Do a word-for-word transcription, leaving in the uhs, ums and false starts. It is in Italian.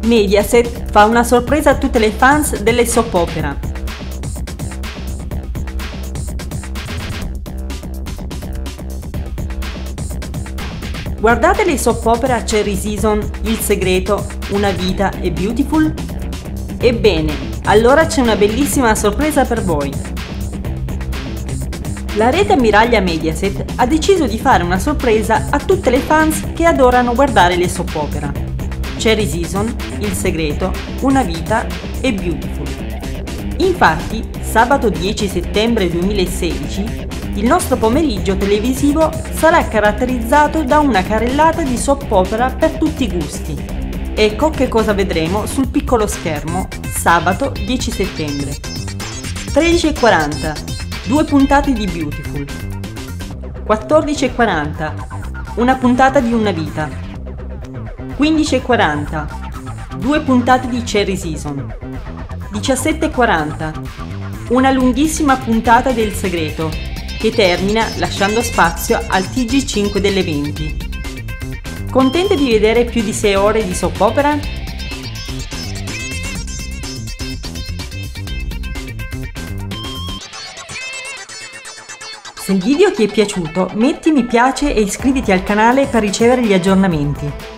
Mediaset fa una sorpresa a tutte le fans delle soap opera. Guardate le soap opera Cherry Season, Il segreto, Una vita e Beautiful? Ebbene, allora c'è una bellissima sorpresa per voi. La rete ammiraglia Mediaset ha deciso di fare una sorpresa a tutte le fans che adorano guardare le soap opera. Cherry Season, Il segreto, Una vita e Beautiful. Infatti, sabato dieci settembre duemilasedici, il nostro pomeriggio televisivo sarà caratterizzato da una carrellata di soap opera per tutti i gusti. Ecco che cosa vedremo sul piccolo schermo sabato dieci settembre. tredici e quaranta, due puntate di Beautiful. quattordici e quaranta, una puntata di Una vita. quindici e quaranta, due puntate di Cherry Season. diciassette e quaranta, una lunghissima puntata del segreto, che termina lasciando spazio al T G cinque delle venti. Contente di vedere più di sei ore di soap opera? Se il video ti è piaciuto, metti mi piace e iscriviti al canale per ricevere gli aggiornamenti.